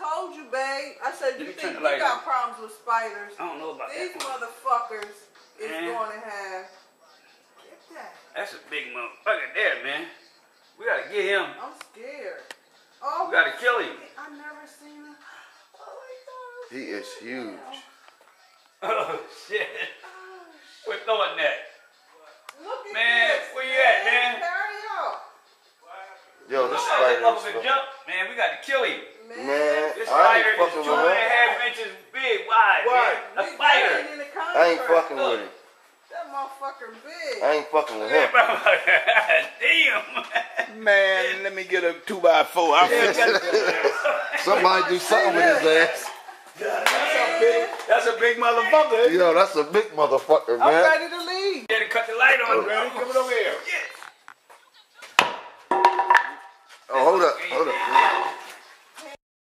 told you, babe. I said, you think you got problems with spiders. I don't know about These that. motherfuckers is going to have. Get that. That's a big motherfucker there, man. We gotta get him. I'm scared. Oh, we gotta kill him. I never seen him. Oh my God. He is huge. Oh shit. We're throwing that. Look at man, this. Where you at, man? Hurry up. Yo, this This spider motherfucker is jump. Man, we gotta kill him. Man, This I spider ain't fucking is with 2.5 him. inches big, wide, man. A spider. I ain't fucking with him. That motherfucker big. I ain't fucking with him. Damn. Man, let me get a 2x4. I'll fix it. Somebody do something with his ass. That's a big motherfucker. Yo, that's a big motherfucker, man. I'm ready to leave. Gotta cut the light on. Ready? Come it over here. Yes. Oh, hold up.